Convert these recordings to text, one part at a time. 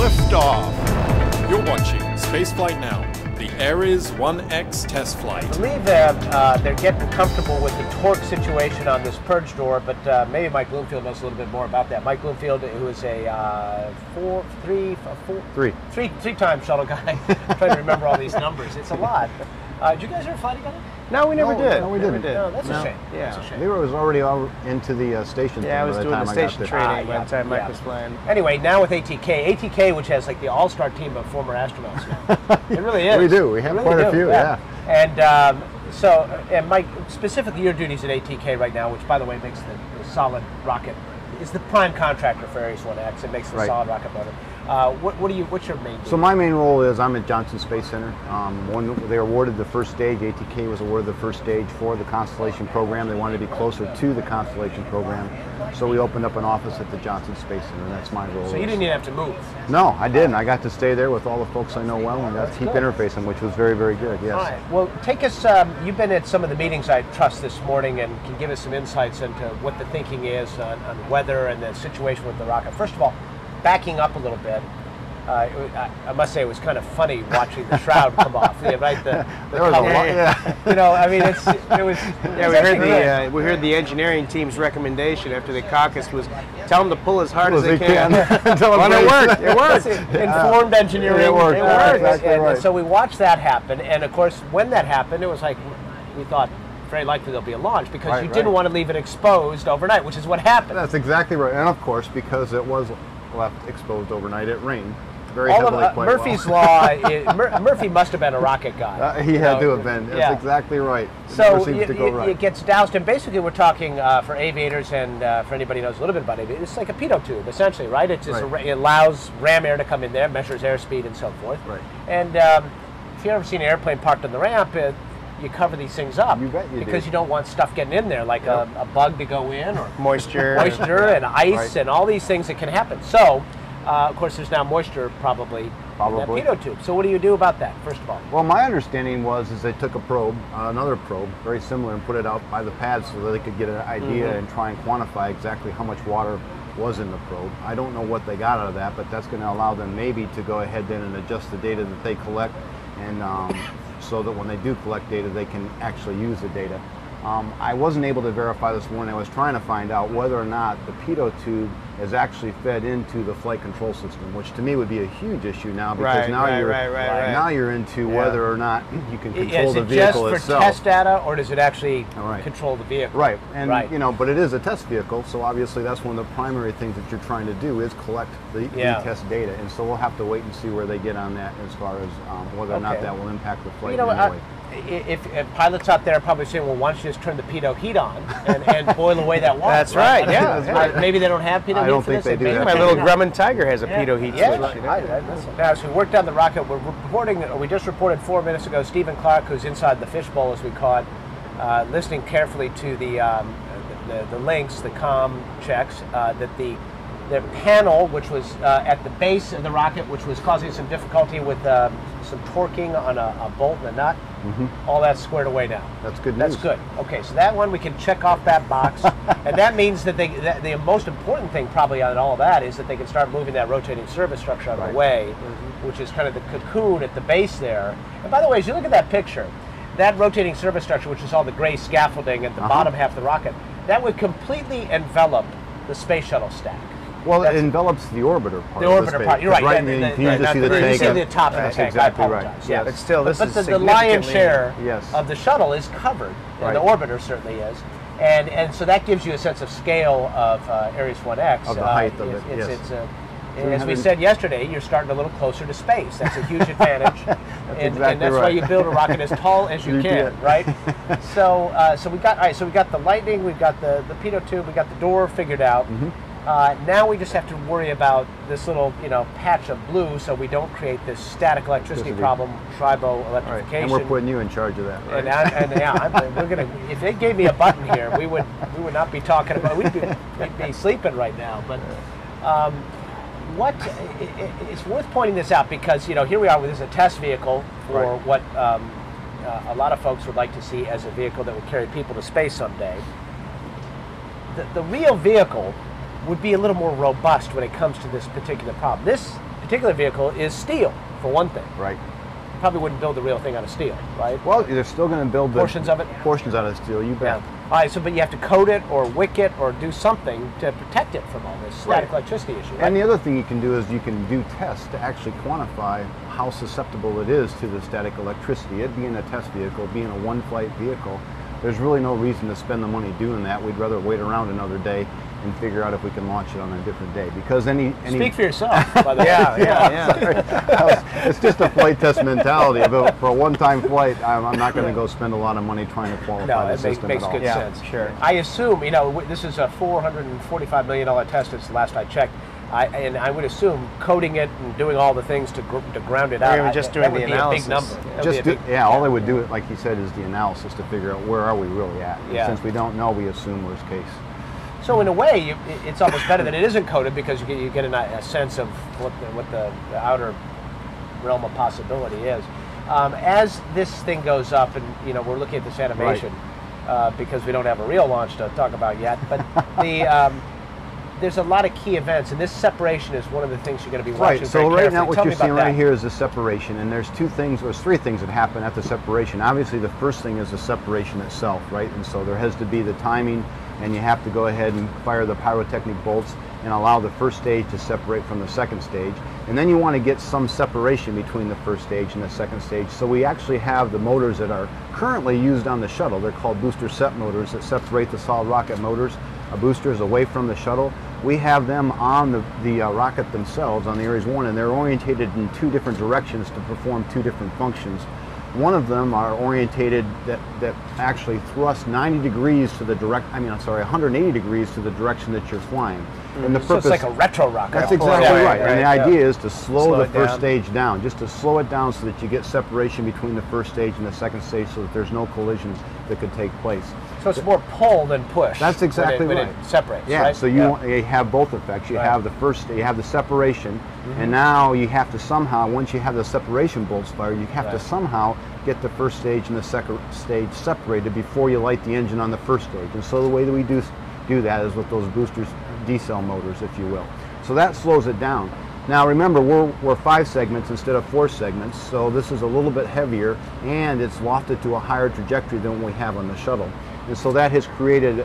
Liftoff! You're watching Spaceflight Now, the Ares 1X test flight. I believe they're getting comfortable with the torque situation on this purge door, but maybe Mike Bloomfield knows a little bit more about that. Mike Bloomfield, who is a three-time shuttle guy. I'm trying to remember all these numbers. It's a lot. Did you guys ever fly together? No, we never did. No, we didn't. No, that's a shame. Yeah. That's a shame. Leroy was already all into the station. Yeah, I was doing the station training by yeah, the time Mike yeah. was flying. Anyway, now with ATK, which has like the all-star team of former astronauts now. It really is. We do. We have quite a few, yeah. And Mike, specifically your duties at ATK right now, which by the way makes the solid rocket, is the prime contractor for Ares 1X. It makes the solid rocket motor. What's your main duty? So my main role is I'm at Johnson Space Center. When they awarded the first stage, ATK was awarded the first stage for the Constellation program. They wanted to be closer to the Constellation program. So we opened up an office at the Johnson Space Center, and that's my role. So you didn't even have to move? No, I didn't. I got to stay there with all the folks I know well and got to keep interfacing, which was very, very good, yes. All right. Well, take us, you've been at some of the meetings, I trust, this morning, and can give us some insights into what the thinking is on weather and the situation with the rocket. First of all, backing up a little bit, I must say it was kind of funny watching the shroud come off. Yeah, right? There was a lot, yeah. You know, I mean, We heard the engineering team's recommendation after the caucus was tell them to pull as hard as they can. And it worked. It worked. Informed engineering. It worked. It worked. Exactly And right. so we watched that happen, and of course, when that happened, it was like we thought very likely there'll be a launch because you didn't want to leave it exposed overnight, which is what happened. That's exactly right. And of course, because it was left exposed overnight, it rained very heavily. Murphy's Law, Murphy must have been a rocket guy. He had to have been. That's exactly right. It so never seems to go right. It gets doused, and basically we're talking for aviators and for anybody who knows a little bit about aviators, it's like a pitot tube, essentially, right? It allows ram air to come in there, measures airspeed and so forth. Right. And if you've ever seen an airplane parked on the ramp, you cover these things up. You bet you because do. you don't want stuff getting in there, like a bug to go in, or moisture and ice and all these things that can happen. So, of course, there's now moisture probably in that pitot tube. So what do you do about that, first of all? Well, my understanding was they took a probe, another probe, very similar, and put it out by the pad so that they could get an idea and try and quantify exactly how much water was in the probe. I don't know what they got out of that, but that's going to allow them maybe to go ahead then and adjust the data that they collect, and so that when they do collect data, they can actually use the data. I wasn't able to verify this morning. I was trying to find out whether or not the pitot tube is actually fed into the flight control system, which to me would be a huge issue now because now you're into whether or not you can control the vehicle itself. Is it just for test data, or does it actually control the vehicle? Right, and you know, but it is a test vehicle, so obviously that's one of the primary things that you're trying to do is collect the test data, and so we'll have to wait and see where they get on that as far as whether or not that will impact the flight in any way. If pilots out there are probably saying, well, why don't you just turn the pitot heat on and boil away that water? That's right, yeah. Maybe they don't have pitot heat. I don't think they do that. My little Grumman Tiger has a pitot heat switch. Now, as we worked on the rocket, we just reported 4 minutes ago, Stephen Clark, who's inside the fishbowl, as we call it, listening carefully to the links, the comm checks, that the panel, which was at the base of the rocket, which was causing some difficulty with some torquing on a bolt and a nut, all that's squared away now. That's good news. That's good. Okay, so that one we can check off that box, and that means that the most important thing probably on all of that is that they can start moving that rotating service structure out of the way, which is kind of the cocoon at the base there. And by the way, as you look at that picture, that rotating service structure, which is all the gray scaffolding at the bottom half of the rocket, that would completely envelop the space shuttle stack. Well, it envelops the orbiter part. The orbiter part, you're right. Right, you just see the tank. You see the top of the tank. Exactly I apologize. right. Yeah, but still, this is the lion's share Yes. of the shuttle is covered, and the orbiter certainly is. And so that gives you a sense of scale of Ares 1X. Of the height of it, yes. As we said yesterday, you're starting a little closer to space. That's a huge advantage. and that's why you build a rocket as tall as you can, right? So we got the lightning, we've got the pitot tube, we got the door figured out. Now we just have to worry about this little, patch of blue, so we don't create this static electricity problem, tribo electrification. And we're putting you in charge of that. Right? We're gonna. If they gave me a button here, we would not be talking about. We'd be sleeping right now. But it's worth pointing this out because here we are. This is a test vehicle for what a lot of folks would like to see as a vehicle that would carry people to space someday. The real vehicle would be a little more robust when it comes to this particular problem. This particular vehicle is steel, for one thing. Right. You probably wouldn't build the real thing out of steel, right? Well, they're still going to build portions of it. Portions out of steel. You bet. Yeah. All right. So, but you have to coat it or wick it or do something to protect it from all this static electricity issue. Right? And the other thing you can do is you can do tests to actually quantify how susceptible it is to the static electricity. It being a test vehicle, being a one-flight vehicle, there's really no reason to spend the money doing that. We'd rather wait around another day and figure out if we can launch it on a different day. Because any Speak for yourself, by the way. Yeah. It's just a flight test mentality. But for a one-time flight, I'm not going to go spend a lot of money trying to qualify the system makes at all. good sense. Sure. I assume, this is a $445 million test. It's the last I checked. And I would assume coating it and doing all the things to ground it out. Or even just doing the analysis. That would be a big number. All they would do, like he said, is the analysis to figure out where are we really at. And since we don't know, we assume worst case. So in a way, it's almost better that it isn't coated because you get a sense of what the outer realm of possibility is. As this thing goes up, and we're looking at this animation because we don't have a real launch to talk about yet, but there's a lot of key events, and this separation is one of the things you're going to be watching. Right. So right now, what Tell you're me about seeing right that. here is the separation, and there's three things that happen at the separation. Obviously, the first thing is the separation itself, right? And so there has to be the timing, and you have to go ahead and fire the pyrotechnic bolts and allow the first stage to separate from the second stage. And then you want to get some separation between the first stage and the second stage. So we actually have the motors that are currently used on the shuttle. They're called booster set motors that separate the solid rocket motors, boosters away from the shuttle. We have them on the rocket themselves, on the Ares 1, and they're orientated in two different directions to perform two different functions. One of them are orientated that actually thrust 90 degrees to the 180 degrees to the direction that you're flying. And the purpose, so it's like a retro rocket. That's exactly right. And the idea is to slow the it first down. stage down, just to slow it down so that you get separation between the first stage and the second stage so that there's no collisions that could take place. So it's more pull than push. That's exactly when right. It separates, Yeah, right? so you have both effects. You have the first, you have the separation, and now you have to somehow, once you have the separation bolts fired, you have to somehow get the first stage and the second stage separated before you light the engine on the first stage. And so the way that we do that is with those boosters, D-cell motors, if you will. So that slows it down. Now remember, we're 5 segments instead of 4 segments, so this is a little bit heavier, and it's lofted to a higher trajectory than what we have on the shuttle. And so that has created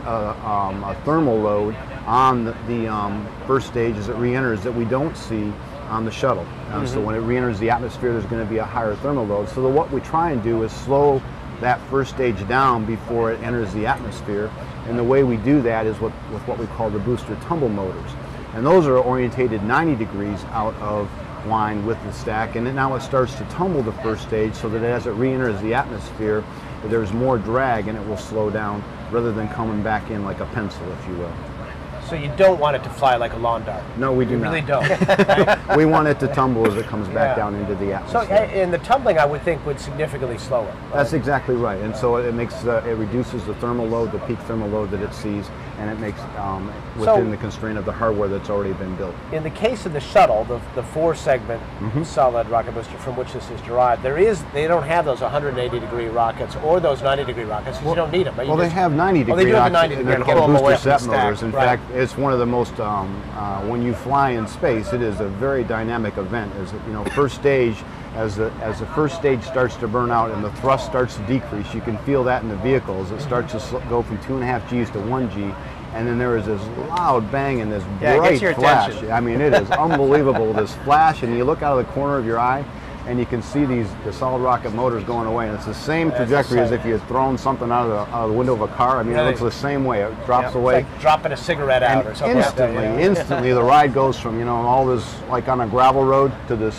a thermal load on the first stage as it re-enters that we don't see on the shuttle. So when it re-enters the atmosphere, there's going to be a higher thermal load. So what we try and do is slow that first stage down before it enters the atmosphere. And the way we do that is with what we call the booster tumble motors. And those are orientated 90 degrees out of line with the stack. And then now it starts to tumble the first stage so that as it re-enters the atmosphere, there's more drag and it will slow down rather than coming back in like a pencil, if you will. So you don't want it to fly like a lawn dart. No, we do you not. really don't. We want it to tumble as it comes back down into the So, atmosphere. and the tumbling, I would think, would significantly slow it. Right? That's exactly right. And so it makes it reduces the thermal load, the peak thermal load that it sees, and it makes within the constraint of the hardware that's already been built. In the case of the shuttle, the 4-segment solid rocket booster from which this is derived, they don't have those 180-degree rockets or those 90-degree rockets. You don't need them. Well, they have 90-degree they do have the rockets, 90 and they're degree. called Pull them away booster from set the stack. motors. In Right. fact, it's one of the most, when you fly in space, it is a very dynamic event. First stage, as the first stage starts to burn out and the thrust starts to decrease, you can feel that in the vehicles. It starts to go from 2.5 Gs to 1 G. And then there is this loud bang and this bright flash. Attention. I mean, it is unbelievable, this flash, and you look out of the corner of your eye, and you can see the solid rocket motors going away, and it's the same trajectory as if you had thrown something out of the window of a car. I mean, it looks the same way. It drops away. It's like dropping a cigarette out or something Instantly, the ride goes from, all this, like on a gravel road, to this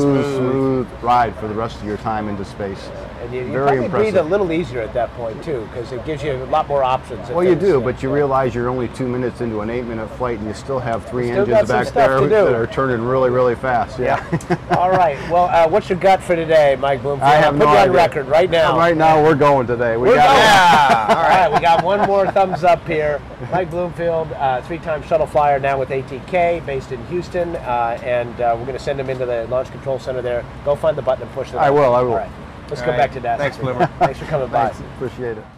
smooth ride for the rest of your time into space. And you Very probably impressive. breathe a little easier at that point, too, because it gives you a lot more options. Well, you do, but you realize you're only 2 minutes into an 8-minute flight, and you still have 3 Still got engines some back stuff there to do. that are turning really, really fast. Yeah. All right. Well, what's your gut for today, Mike Bloomfield? I have Put no you on idea. record right now. Right now, we're going today. We're going. Yeah. All right. We got one more thumbs up here. Mike Bloomfield, 3-time shuttle flyer, now with ATK, based in Houston, and we're going to send him into the Launch Control Center there. Go find the button and push it. I will. All right. Let's go back to that. Thanks, Bloomer. Thanks for coming by. Thanks. Appreciate it.